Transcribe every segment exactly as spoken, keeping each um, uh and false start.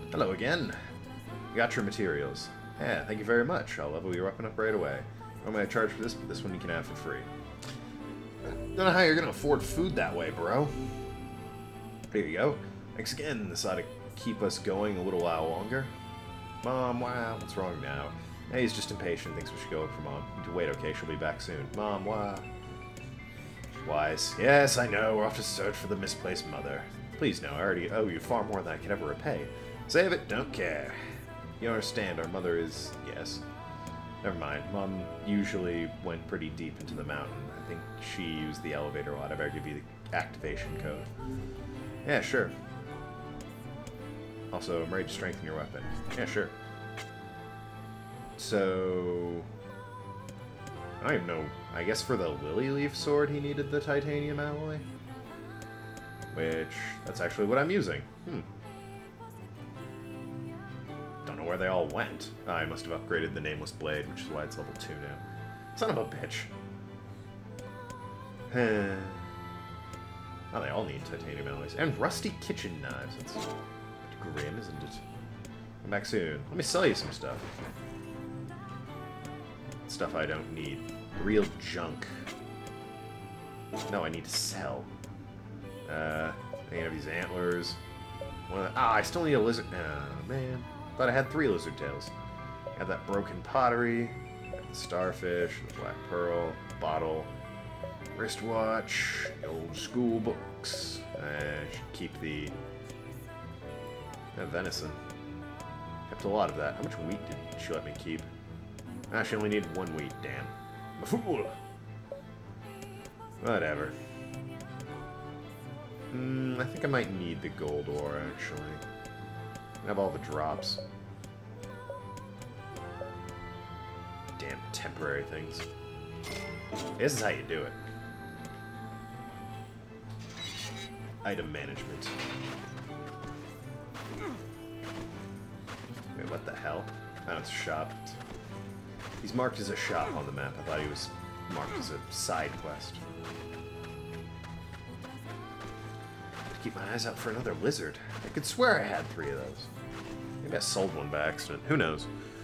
Hello again. You got your materials. Yeah, thank you very much. I'll level your weapon up right away. I'm going to charge for this, but this one you can have for free. Don't know how you're going to afford food that way, bro. Here you go. Thanks again. This ought to keep us going a little while longer. Mom, wow, what's wrong now? Hey, he's just impatient. Thinks we should go for Mom. You need to wait, okay? She'll be back soon. Mom, wow. Wise. Yes, I know. We're off to search for the misplaced mother. Please, no. I already owe you far more than I could ever repay. Save it. Don't care. You understand, our mother is... Yes. Never mind. Mom usually went pretty deep into the mountain. I think she used the elevator a lot. I better give you the activation code. Yeah, sure. Also, I'm ready to strengthen your weapon. Yeah, sure. So... I don't even know. I guess for the Lily Leaf sword he needed the titanium alloy? Which, that's actually what I'm using. Hmm. Don't know where they all went. I must have upgraded the Nameless Blade, which is why it's level two now. Son of a bitch. Oh, they all need titanium alloys. And rusty kitchen knives. That's a bit grim, isn't it? Come back soon. Let me sell you some stuff. Stuff I don't need. Real junk. No, I need to sell. Uh, any of these antlers. One of the, ah, I still need a lizard. Oh, man. Thought I had three lizard tails. Got that broken pottery. Got the starfish, the black pearl, bottle, wristwatch, the old school books. I should keep the uh, venison. Kept a lot of that. How much wheat did she let me keep? Ah, she only needed one wheat, damn. I'm a fool! Whatever. Hmm, I think I might need the gold ore, actually. I have all the drops. Damn temporary things. This is how you do it. Item management. Wait, what the hell? Oh, it's a shop. He's marked as a shop on the map. I thought he was marked as a side quest. Keep my eyes out for another lizard. I could swear I had three of those. Maybe I sold one by accident. Who knows?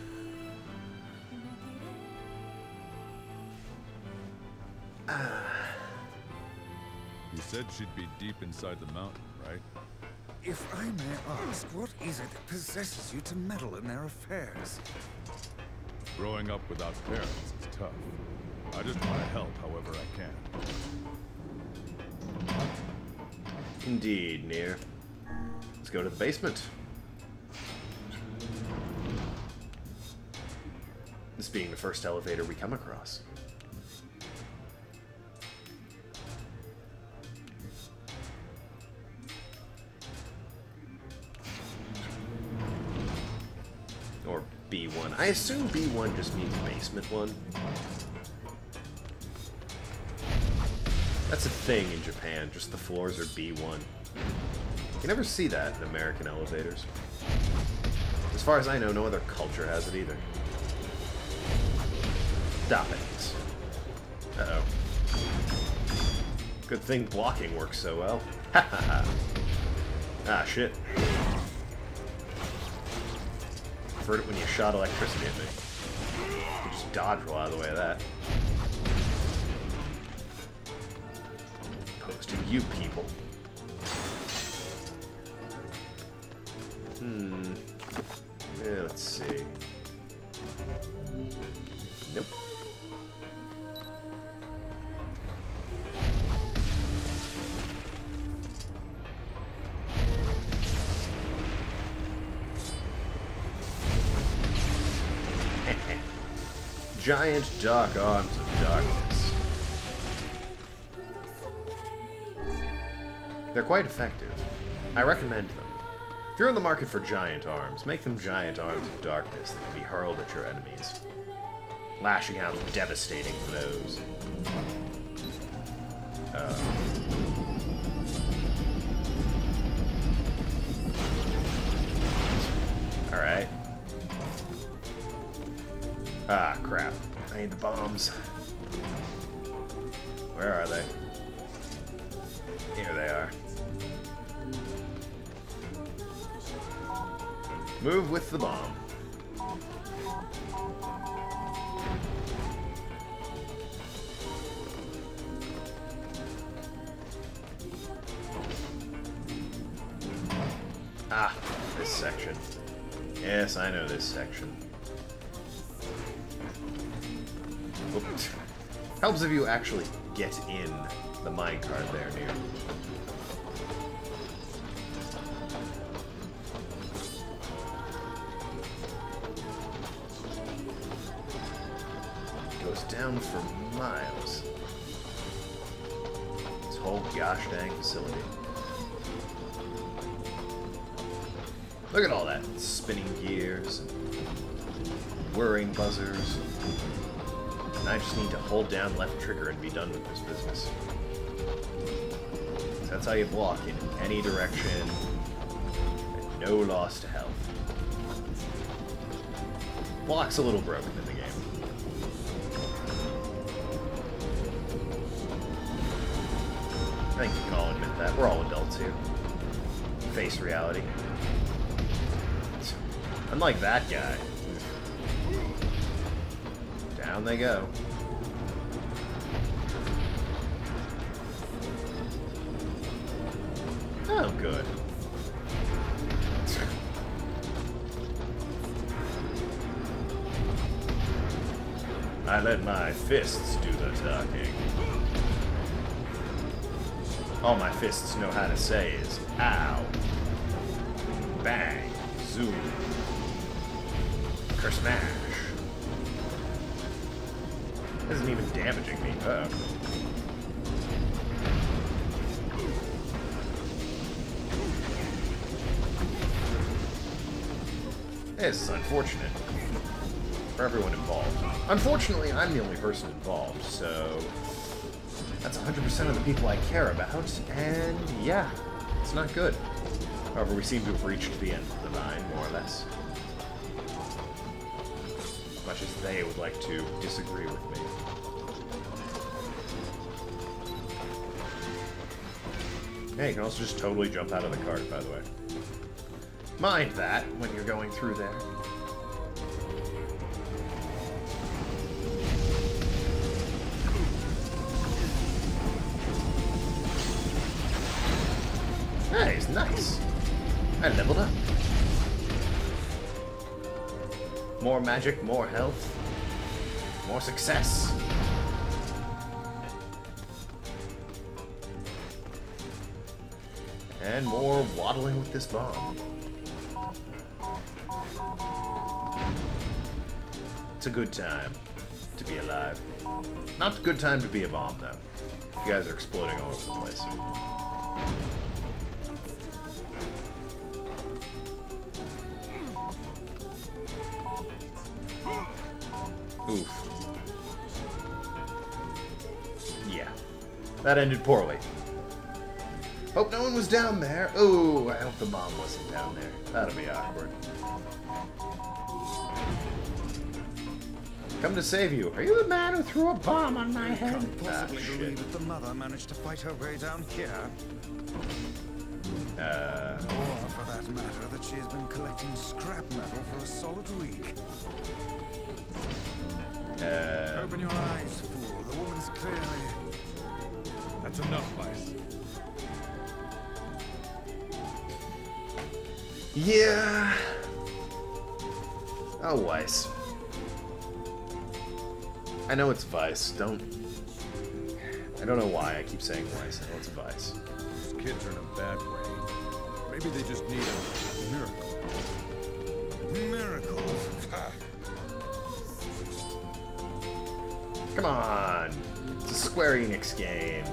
Ah. You said she'd be deep inside the mountain, right? If I may ask, what is it that possesses you to meddle in their affairs? Growing up without parents is tough. I just want to help however I can. Indeed, Nier. Let's go to the basement. This being the first elevator we come across. Or B one. I assume B one just means basement one. That's a thing in Japan, just the floors are B one. You never see that in American elevators. As far as I know, no other culture has it either. Stop it. Uh-oh. Good thing blocking works so well. Ha ha ha. Ah, shit. Preferred it when you shot electricity at me. You just dodge roll out of the way of that. Opposed to you people. Hmm. Yeah, let's see. Nope. Giant dark arms of darkness. They're quite effective. I recommend them. If you're in the market for giant arms, make them giant arms of darkness that can be hurled at your enemies. Lashing out devastating blows. Uh, Alright. Ah, crap. I need the bombs. Where are they? Here they are. Move with the bomb. Ah, this section. Yes, I know this section. Oops. Helps if you actually get in the minecart there near. Goes down for miles. This whole gosh dang facility. Look at all that spinning gears and whirring buzzers. And I just need to hold down left trigger and be done with this business. So that's how you block in any direction. And no loss to health. Block's a little broken in the game. I think you can all admit that. We're all adults here. Face reality. Unlike that guy. Down they go. Oh, good. I let my fists do the talking. All my fists know how to say is ow, bang, zoom, kersmash. Isn't even damaging me. Uh oh. This is unfortunate for everyone involved. Unfortunately, I'm the only person involved, so that's one hundred percent of the people I care about, and yeah, it's not good. However, we seem to have reached the end of the line, more or less. Much as they would like to disagree with me. Hey, you can also just totally jump out of the cart, by the way. Mind that when you're going through there. Hey, it's nice. I leveled up. More magic, more health, more success. And more waddling with this bomb. It's a good time to be alive. Not a good time to be a bomb, though. You guys are exploding all over the place. Oof. Yeah. That ended poorly. Hope no one was down there. Oh, I hope the bomb wasn't down there. That'll be awkward. Come to save you. Are you the man who threw a bomb on my head? Can't possibly ah, believe that the mother managed to fight her way down here. Uh... Or, for that matter, that she has been collecting scrap metal for a solid week. Uh... Open your eyes, fool. The woman's clearly... That's enough, Vice. Yeah. Oh, Weiss. I know it's Vice. Don't... I don't know why I keep saying Weiss. I know it's Vice. These kids are in a bad way. Maybe they just need a miracle. Miracle? Come on. It's a Square Enix game.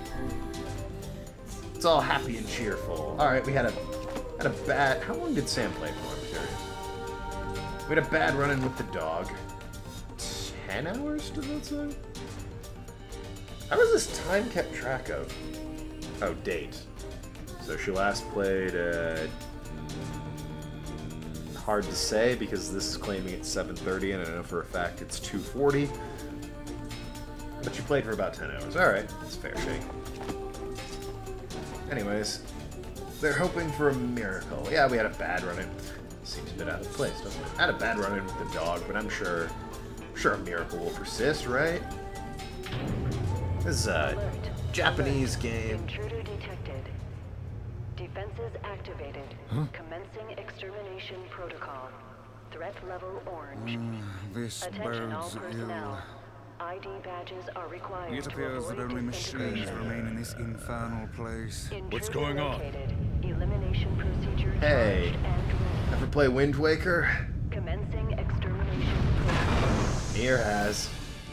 It's all happy and cheerful. Alright, we had a had a bad... How long did Sam play for? I'm curious. We had a bad run-in with the dog. Ten hours, did that say? How was this time kept track of? Oh, date. So she last played at... Mm, hard to say, because this is claiming it's seven thirty, and I know for a fact it's two forty. But you played for about ten hours. Alright, that's fair shake. Anyways, they're hoping for a miracle. Yeah, we had a bad run-in. Seems a bit out of place, doesn't it? I had a bad run-in with the dog, but I'm sure, sure a miracle will persist, right? This is a Japanese game. Intruder detected. Defenses activated. Huh? Commencing extermination protocol. Threat level orange. Mm, this Attention all bodes personnel. ill. I D badges are required. It to appears that avoid only machines disintegration. remain in this infernal place. What's Intruder going on? located. Elimination procedure Hey. charged and ready. Ever play Wind Waker? Commencing extermination protocol. Nier has.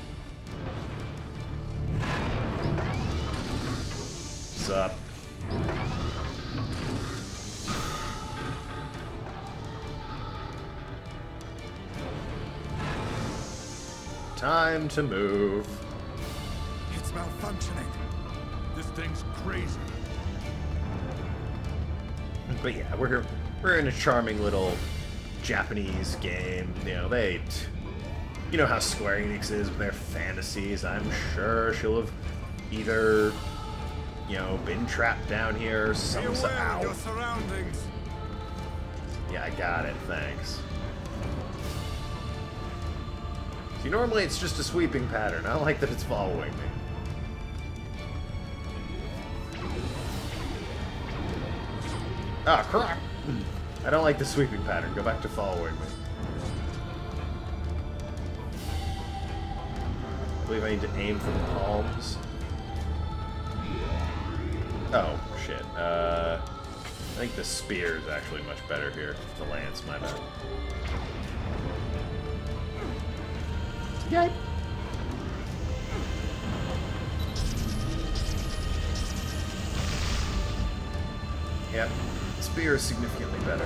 What's up? Time to move. It's malfunctioning. This thing's crazy. But yeah, we're we're in a charming little Japanese game. You know, they, you know how Square Enix is with their fantasies. I'm sure she'll have either, you know, been trapped down here or Be some. aware Ow. of your surroundings. Yeah, I got it. Thanks. See, normally it's just a sweeping pattern. I don't like that it's following me. Ah, crap! I don't like the sweeping pattern. Go back to following me. I believe I need to aim for the palms. Oh, shit. Uh, I think the spear is actually much better here. The lance, my bad. Yay! Yep. Spear is significantly better.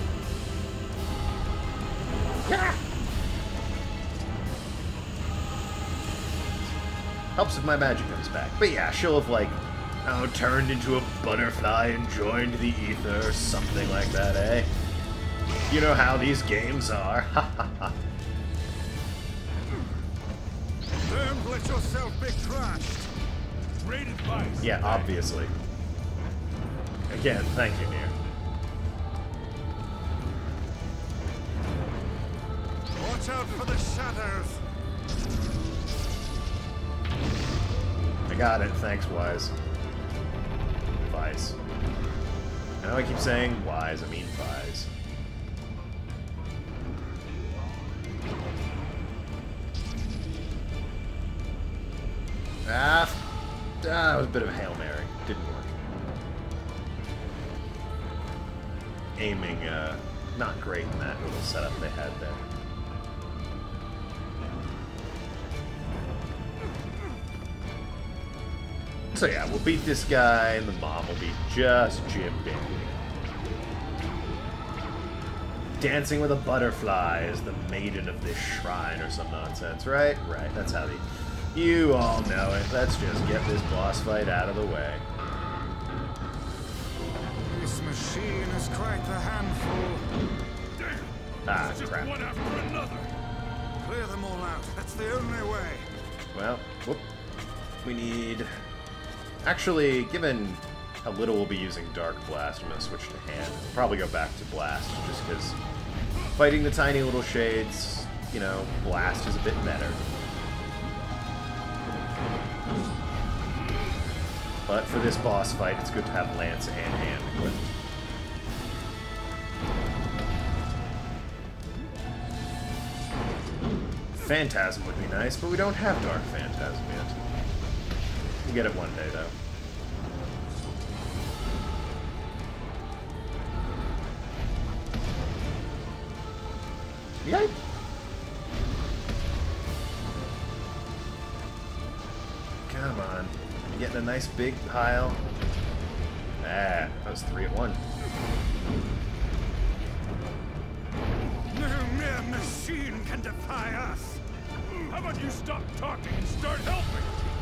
Yeah! Helps if my magic comes back. But yeah, she'll have, like, oh, turned into a butterfly and joined the ether or something like that, eh? You know how these games are. Ha ha ha. Don't let yourself be crushed. Great advice. Yeah, obviously. Again, thank you, Nier. Watch out for the shadows. I got it. Thanks, Wise. Wise. I know I keep saying Wise, I mean Wise. Ah, ah, that was a bit of a Hail Mary. Didn't work. Aiming, uh, not great in that little setup they had there. So yeah, we'll beat this guy, and the mom will be just Jim Dandy. Dancing with a butterfly is the maiden of this shrine or some nonsense, right? Right, that's how they... You all know it. Let's just get this boss fight out of the way. This machine is quite the handful. Damn. Ah, It's just crap. one after another. Clear them all out. That's the only way. Well, whoop. We need... Actually, given how little we'll be using Dark Blast, I'm going to switch to Hand. Probably go back to Blast, just because fighting the tiny little shades, you know, Blast is a bit better. But for this boss fight, it's good to have Lance and Hand equipped. Phantasm would be nice, but we don't have Dark Phantasm yet. We'll get it one day, though. Yay! Come on. I'm getting a nice big pile. Ah, that was three at one. No mere machine can defy us. How about you stop talking and start helping?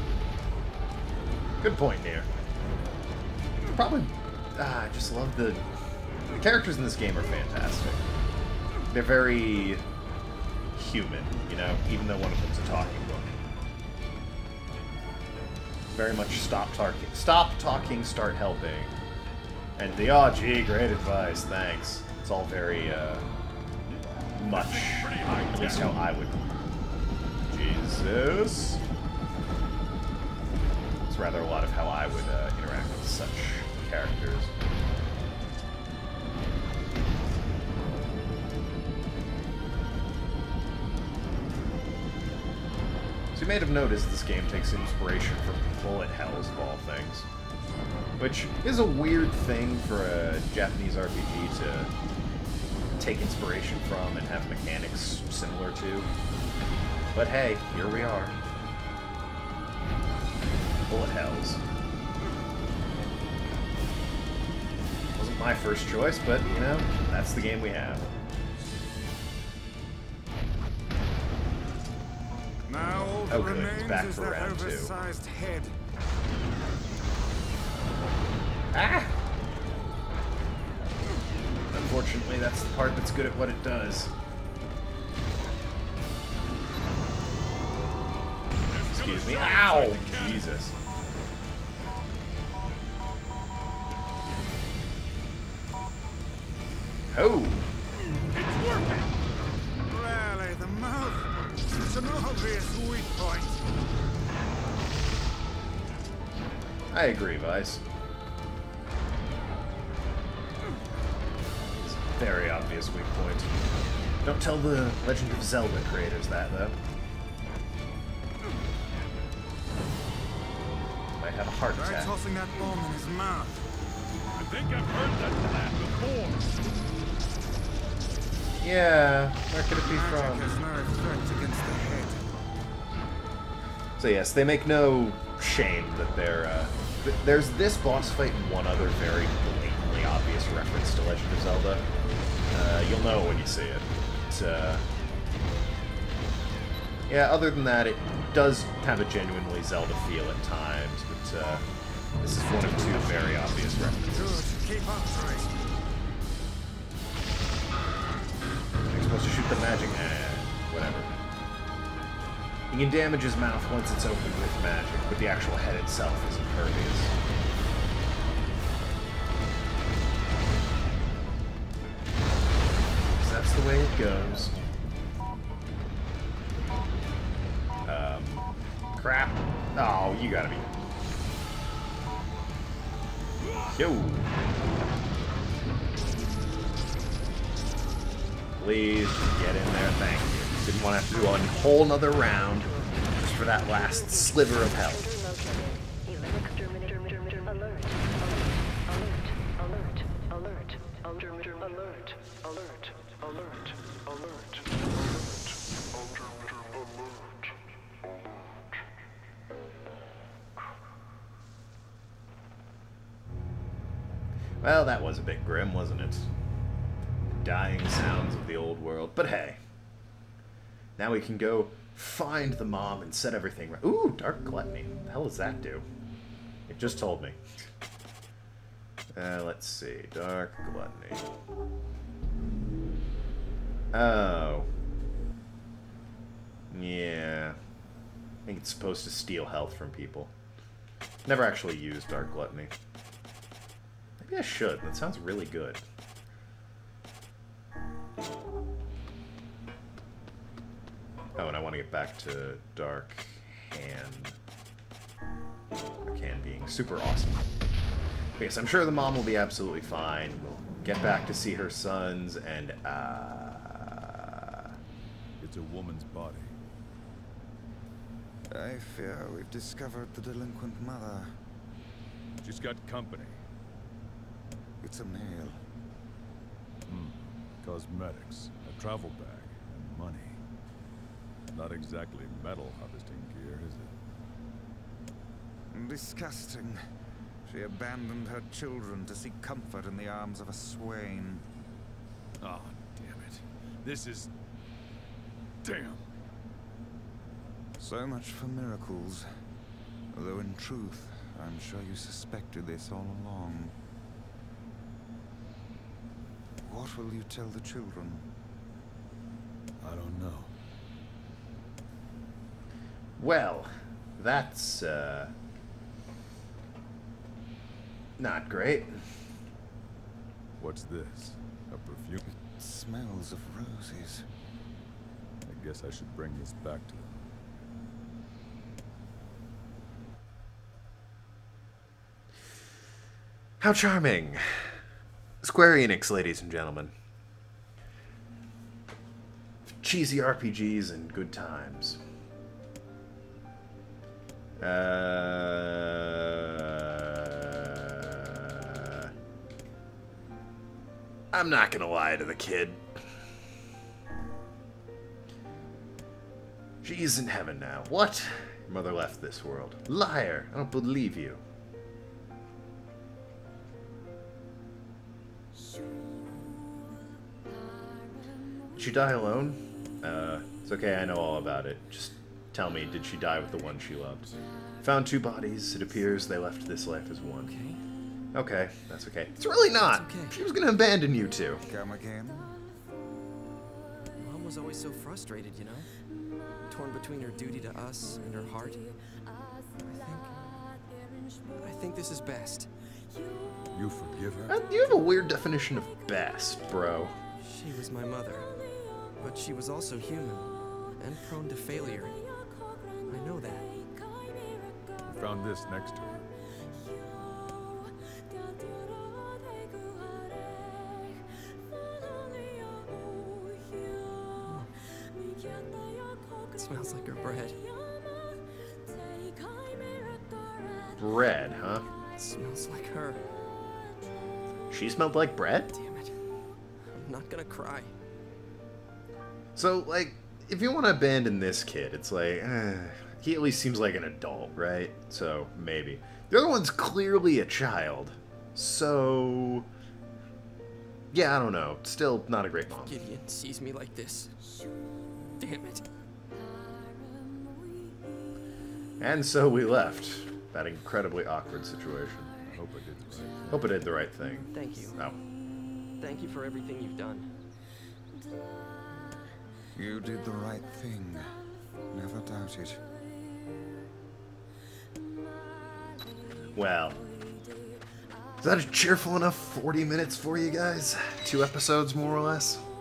Good point, Nier. Probably, ah, I just love the... The characters in this game are fantastic. They're very human, you know, even though one of them's a talking book. Very much stop talking, stop talking, start helping. And the, oh gee, great advice, thanks. It's all very, uh, much, at least how I would. Jesus. It's rather a lot of how I would uh, interact with such characters. So you may have noticed this game takes inspiration from bullet hells of all things. Which is a weird thing for a Japanese R P G to take inspiration from and have mechanics similar to. But hey, here we are. Bullet hells. Wasn't my first choice, but, you know, that's the game we have. Now all Oh, that good. It's remains back is for that round two. oversized head. Ah! Unfortunately, that's the part that's good at what it does. Excuse me. Ow! Jesus. Oh! Really, the mouth. It's an obvious weak point. I agree, Vice. It's a very obvious weak point. Don't tell the Legend of Zelda creators that, though. Might have a heart Try attack. tossing that bomb in his mouth. I think I've heard that plan before. Yeah, where could it be Magic from? has no effect against the head. So yes, they make no shame that they're, uh... th there's this boss fight and one other very blatantly obvious reference to Legend of Zelda. Uh, you'll know when you see it. It's, uh... yeah, other than that, it does have a genuinely Zelda feel at times, but, uh... this is one of two very obvious references. Good, keep up to it. You're supposed to shoot the magic... eh, whatever. You can damage his mouth once it's opened with magic, but the actual head itself is impervious. So that's the way it goes. Um, crap. Oh, you gotta be... Yo! Please, just get in there, thank you. Didn't want to have to do a whole nother round just for that last sliver of health. Exterminator located. Alert. Alert. Alert. Alert. Alert. Alert. Alert. Alert. Alert. Well, that was a bit grim, wasn't it? Dying sounds of the old world. But hey. Now we can go find the mom and set everything right. Ooh, Dark Gluttony. What the hell does that do? It just told me. Uh, let's see. Dark Gluttony. Oh. Yeah. I think it's supposed to steal health from people. Never actually used Dark Gluttony. Maybe I should. That sounds really good. Oh, and I want to get back to Dark Hand. Dark Hand being super awesome. Yes, I'm sure the mom will be absolutely fine. We'll get back to see her sons, and, uh... It's a woman's body. I fear we've discovered the delinquent mother. She's got company. It's a male. Hmm. Cosmetics, a travel bag, and money. Not exactly metal harvesting gear, is it? Disgusting. She abandoned her children to seek comfort in the arms of a swain. Oh, damn it. This is... Damn. So much for miracles. Although in truth, I'm sure you suspected this all along. What will you tell the children? I don't know. Well, that's, uh... not great. What's this? A perfume? It smells of roses. I guess I should bring this back to them. How charming. Square Enix, ladies and gentlemen. Cheesy R P Gs and good times. Uh, I'm not gonna lie to the kid. She's in heaven now. What? Your mother left this world. Liar! I don't believe you. Did she die alone? Uh, it's okay, I know all about it. Just tell me, did she die with the one she loved? Found two bodies. It appears they left this life as one. Okay. Okay, that's okay. It's really not! It's okay. She was gonna abandon you two. Come again? Mom was always so frustrated, you know? Torn between her duty to us and her heart. I think... I think this is best. You forgive her? Uh, you have a weird definition of best, bro. She was my mother. But she was also human. And prone to failure. I know that. You found this next to her. It smells like her bread. Bread, huh? It smells like her. She smelled like bread? Damn it. I'm not gonna cry. So, like, if you want to abandon this kid, it's like, eh, he at least seems like an adult, right? So, maybe. The other one's clearly a child. So, yeah, I don't know. Still not a great mom. Gideon sees me like this. Damn it. And so we left. That incredibly awkward situation. I hope I did the right thing. Hope I did the right thing. Thank you. Oh. Thank you for everything you've done. You did the right thing. Never doubt it. Well. Is that a cheerful enough forty minutes for you guys? Two episodes, more or less?